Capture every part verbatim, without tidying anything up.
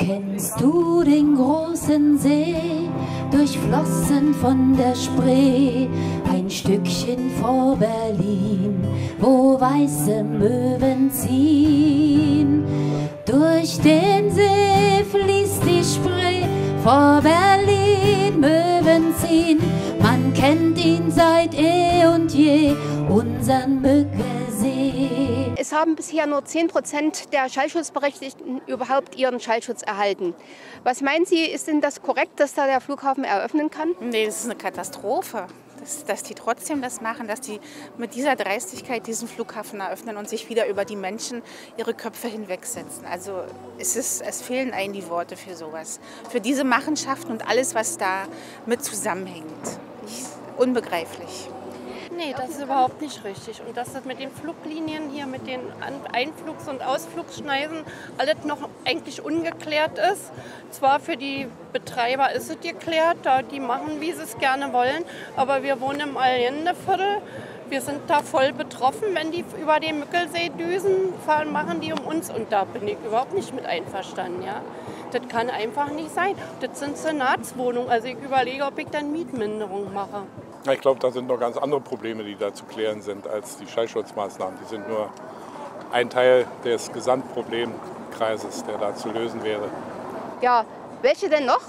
Kennst du den großen See, durchflossen von der Spree, ein Stückchen vor Berlin, wo weiße Möwen ziehen? Durch den See fließt die Spree, vor Berlin Möwen ziehen. Man kennt ihn seit eh und je, unseren Müggelsee. Es haben bisher nur zehn Prozent der Schallschutzberechtigten überhaupt ihren Schallschutz erhalten. Was meinen Sie, ist denn das korrekt, dass da der Flughafen eröffnen kann? Nee, das ist eine Katastrophe. Dass, dass die trotzdem das machen, dass die mit dieser Dreistigkeit diesen Flughafen eröffnen und sich wieder über die Menschen ihre Köpfe hinwegsetzen. Also es, ist, es fehlen einem die Worte für sowas. Für diese Machenschaften und alles, was da mit zusammenhängt. Ich, unbegreiflich. Nee, das ist überhaupt nicht richtig. Und dass das mit den Fluglinien hier, mit den Einflugs- und Ausflugsschneisen alles noch eigentlich ungeklärt ist. Zwar für die Betreiber ist es geklärt, da die machen, wie sie es gerne wollen, aber wir wohnen im Allendeviertel. Wir sind da voll betroffen, wenn die über den Müggelsee düsen, fahren, machen die um uns. Und da bin ich überhaupt nicht mit einverstanden. Ja? Das kann einfach nicht sein. Das sind Senatswohnungen. Also ich überlege, ob ich dann Mietminderung mache. Ich glaube, da sind noch ganz andere Probleme, die da zu klären sind, als die Schallschutzmaßnahmen. Die sind nur ein Teil des Gesamtproblemkreises, der da zu lösen wäre. Ja, welche denn noch?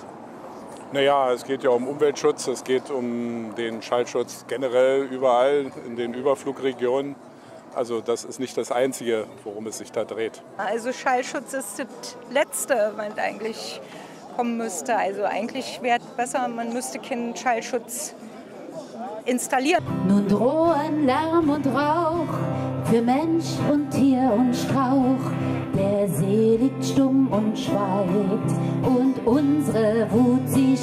Naja, es geht ja um Umweltschutz, es geht um den Schallschutz generell überall in den Überflugregionen. Also das ist nicht das Einzige, worum es sich da dreht. Also Schallschutz ist das Letzte, was eigentlich kommen müsste. Also eigentlich wäre es besser, man müsste keinen Schallschutz installieren. Nun drohen Lärm und Rauch für Mensch und Tier und Strauch. Der See liegt stumm und schweigt und unsere Wut, sie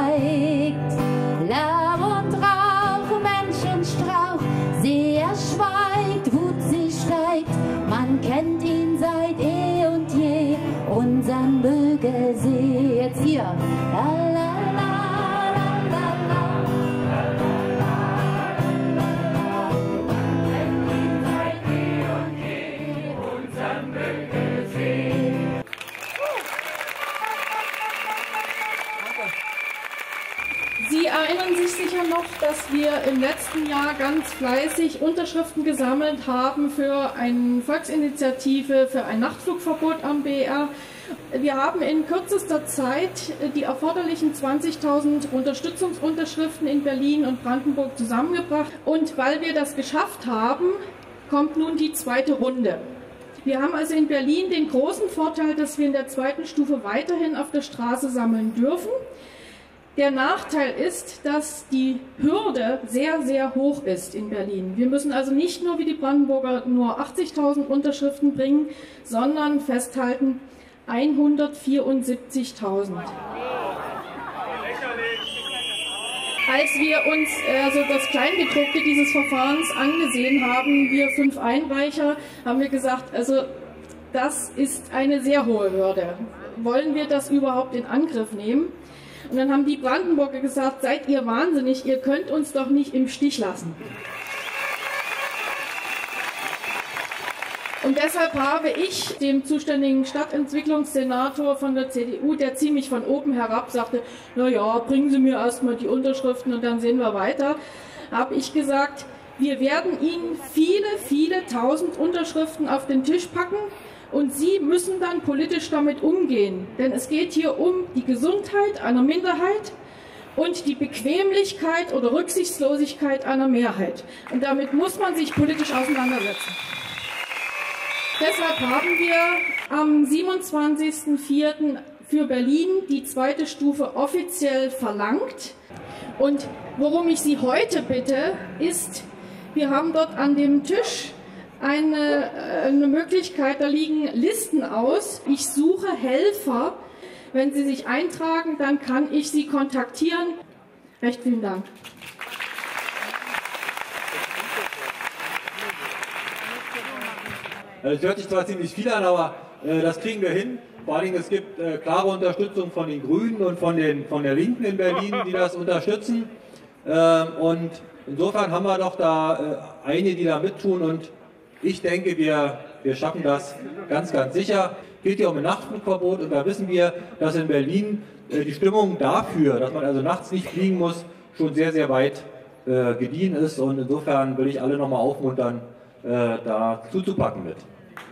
steigt. Lärm und Rauch, Mensch und Strauch, See, er schweigt, Wut, sie steigt. Man kennt ihn seit eh und je, unseren Müggelsee. Jetzt hier. La, la, la. Sie erinnern sich sicher noch, dass wir im letzten Jahr ganz fleißig Unterschriften gesammelt haben für eine Volksinitiative für ein Nachtflugverbot am B R. Wir haben in kürzester Zeit die erforderlichen zwanzigtausend Unterstützungsunterschriften in Berlin und Brandenburg zusammengebracht. Und weil wir das geschafft haben, kommt nun die zweite Runde. Wir haben also in Berlin den großen Vorteil, dass wir in der zweiten Stufe weiterhin auf der Straße sammeln dürfen. Der Nachteil ist, dass die Hürde sehr, sehr hoch ist in Berlin. Wir müssen also nicht nur wie die Brandenburger nur achtzigtausend Unterschriften bringen, sondern festhalten hundertvierundsiebzigtausend. Als wir uns also das Kleingedruckte dieses Verfahrens angesehen haben, wir fünf Einreicher, haben wir gesagt, also das ist eine sehr hohe Hürde. Wollen wir das überhaupt in Angriff nehmen? Und dann haben die Brandenburger gesagt, seid ihr wahnsinnig, ihr könnt uns doch nicht im Stich lassen. Und deshalb habe ich dem zuständigen Stadtentwicklungssenator von der C D U, der ziemlich von oben herab sagte, na ja, bringen Sie mir erstmal die Unterschriften und dann sehen wir weiter, habe ich gesagt, wir werden Ihnen viele, viele tausend Unterschriften auf den Tisch packen. Und Sie müssen dann politisch damit umgehen, denn es geht hier um die Gesundheit einer Minderheit und die Bequemlichkeit oder Rücksichtslosigkeit einer Mehrheit. Und damit muss man sich politisch auseinandersetzen. Deshalb haben wir am siebenundzwanzigsten vierten für Berlin die zweite Stufe offiziell verlangt. Und worum ich Sie heute bitte, ist, wir haben dort an dem Tisch Eine, eine Möglichkeit, da liegen Listen aus. Ich suche Helfer. Wenn Sie sich eintragen, dann kann ich Sie kontaktieren. Recht vielen Dank. Es hört sich zwar ziemlich viel an, aber äh, das kriegen wir hin. Vor allen Dingen, es gibt äh, klare Unterstützung von den Grünen und von, den, von der Linken in Berlin, die das unterstützen. Äh, und insofern haben wir doch da äh, einige, die da mittun. Und ich denke, wir, wir schaffen das ganz, ganz sicher. geht ja um ein Nachtflugverbot und da wissen wir, dass in Berlin äh, die Stimmung dafür, dass man also nachts nicht fliegen muss, schon sehr, sehr weit äh, gediehen ist und insofern will ich alle nochmal aufmuntern, äh, da zuzupacken mit.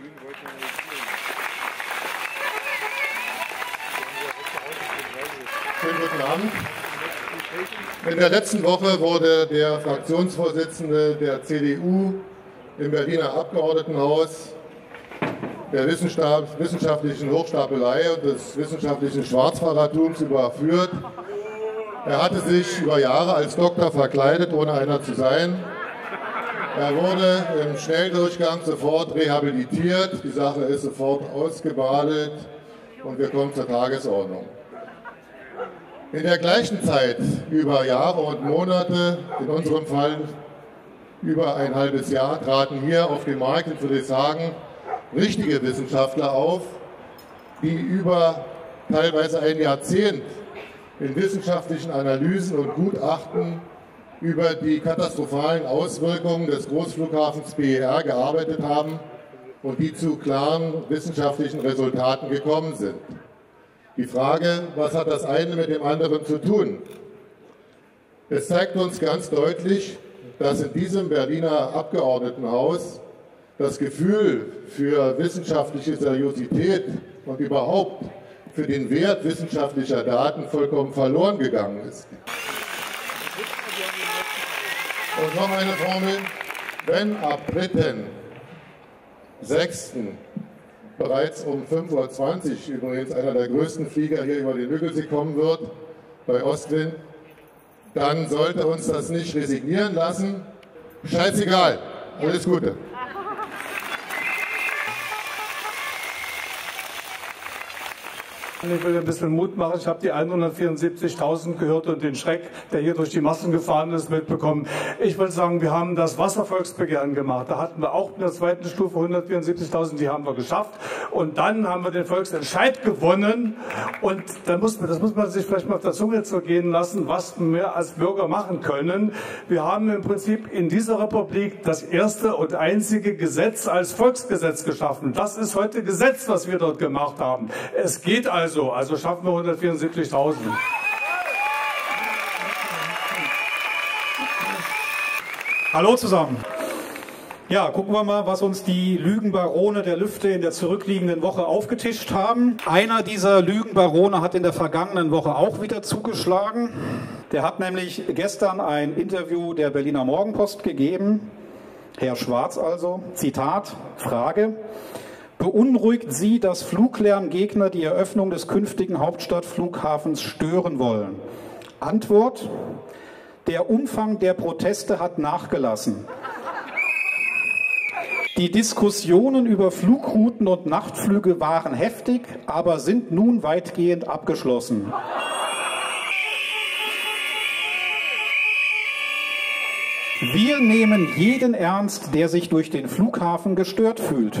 Schönen guten Abend. In der letzten Woche wurde der Fraktionsvorsitzende der C D U im Berliner Abgeordnetenhaus der wissenschaftlichen Hochstapelei und des wissenschaftlichen Schwarzfahrertums überführt. Er hatte sich über Jahre als Doktor verkleidet, ohne einer zu sein. Er wurde im Schnelldurchgang sofort rehabilitiert. Die Sache ist sofort ausgebadet und wir kommen zur Tagesordnung. In der gleichen Zeit, über Jahre und Monate, in unserem Fall über ein halbes Jahr, traten hier auf dem Markt in Friedrichshagen richtige Wissenschaftler auf, die über teilweise ein Jahrzehnt in wissenschaftlichen Analysen und Gutachten über die katastrophalen Auswirkungen des Großflughafens B E R gearbeitet haben und die zu klaren wissenschaftlichen Resultaten gekommen sind. Die Frage, was hat das eine mit dem anderen zu tun? Es zeigt uns ganz deutlich, dass in diesem Berliner Abgeordnetenhaus das Gefühl für wissenschaftliche Seriosität und überhaupt für den Wert wissenschaftlicher Daten vollkommen verloren gegangen ist. Und noch eine Formel: Wenn ab dritten sechsten bereits um fünf Uhr zwanzig übrigens einer der größten Flieger hier über den Müggelsee kommen wird, bei Ostwind, dann sollte uns das nicht resignieren lassen. Scheißegal. Alles Gute. Ich will ein bisschen Mut machen. Ich habe die hundertvierundsiebzigtausend gehört und den Schreck, der hier durch die Massen gefahren ist, mitbekommen. Ich will sagen, wir haben das Wasservolksbegehren gemacht. Da hatten wir auch in der zweiten Stufe hundertvierundsiebzigtausend, die haben wir geschafft. Und dann haben wir den Volksentscheid gewonnen. Und da muss man, das muss man sich vielleicht mal auf der Zunge zergehen lassen, was wir als Bürger machen können. Wir haben im Prinzip in dieser Republik das erste und einzige Gesetz als Volksgesetz geschaffen. Das ist heute Gesetz, was wir dort gemacht haben. Es geht also. So, also schaffen wir hundertvierundsiebzigtausend. Hallo zusammen. Ja, gucken wir mal, was uns die Lügenbarone der Lüfte in der zurückliegenden Woche aufgetischt haben. Einer dieser Lügenbarone hat in der vergangenen Woche auch wieder zugeschlagen. Der hat nämlich gestern ein Interview der Berliner Morgenpost gegeben. Herr Schwarz also, Zitat, Frage: Beunruhigt Sie, dass Fluglärmgegner die Eröffnung des künftigen Hauptstadtflughafens stören wollen? Antwort: Der Umfang der Proteste hat nachgelassen. Die Diskussionen über Flugrouten und Nachtflüge waren heftig, aber sind nun weitgehend abgeschlossen. Wir nehmen jeden ernst, der sich durch den Flughafen gestört fühlt.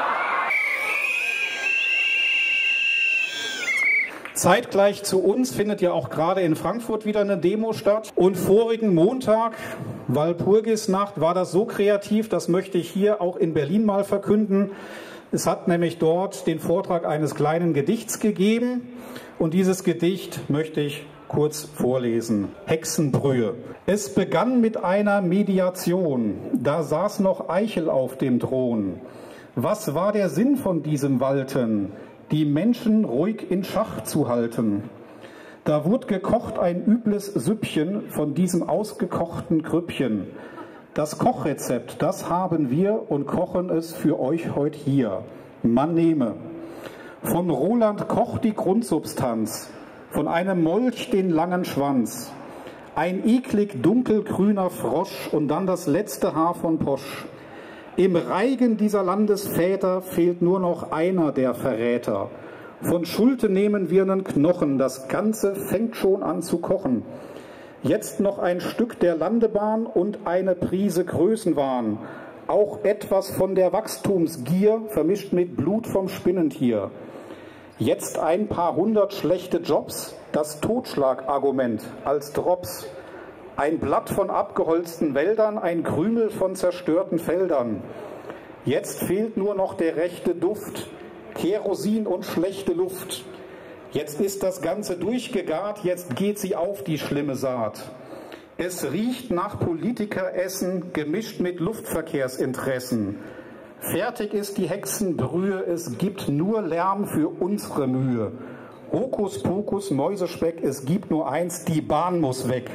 Zeitgleich zu uns findet ja auch gerade in Frankfurt wieder eine Demo statt. Und vorigen Montag, Walpurgisnacht, war das so kreativ, das möchte ich hier auch in Berlin mal verkünden. Es hat nämlich dort den Vortrag eines kleinen Gedichts gegeben. Und dieses Gedicht möchte ich kurz vorlesen. Hexenbrühe. Es begann mit einer Mediation. Da saß noch Eichel auf dem Thron. Was war der Sinn von diesem Walten? Die Menschen ruhig in Schach zu halten. Da wurde gekocht ein übles Süppchen von diesem ausgekochten Krüppchen. Das Kochrezept, das haben wir und kochen es für euch heute hier. Man nehme von Roland Koch die Grundsubstanz, von einem Molch den langen Schwanz, ein eklig dunkelgrüner Frosch und dann das letzte Haar von Posch. Im Reigen dieser Landesväter fehlt nur noch einer der Verräter. Von Schulte nehmen wir nen Knochen, das Ganze fängt schon an zu kochen. Jetzt noch ein Stück der Landebahn und eine Prise Größenwahn. Auch etwas von der Wachstumsgier, vermischt mit Blut vom Spinnentier. Jetzt ein paar hundert schlechte Jobs, das Totschlagargument als Drops. Ein Blatt von abgeholzten Wäldern, ein Krümel von zerstörten Feldern. Jetzt fehlt nur noch der rechte Duft, Kerosin und schlechte Luft. Jetzt ist das Ganze durchgegart, jetzt geht sie auf, die schlimme Saat. Es riecht nach Politikeressen, gemischt mit Luftverkehrsinteressen. Fertig ist die Hexenbrühe, es gibt nur Lärm für unsere Mühe. Hokuspokus, Mäusespeck, es gibt nur eins, die Bahn muss weg.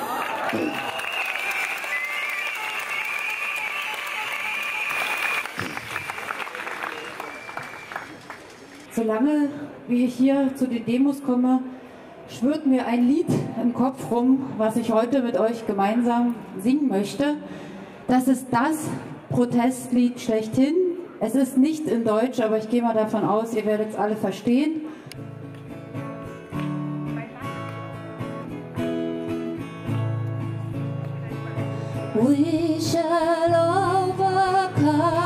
Solange wie ich hier zu den Demos komme, schwirrt mir ein Lied im Kopf rum, was ich heute mit euch gemeinsam singen möchte. Das ist das Protestlied schlechthin. Es ist nicht in Deutsch, aber ich gehe mal davon aus, ihr werdet es alle verstehen. We shall overcome.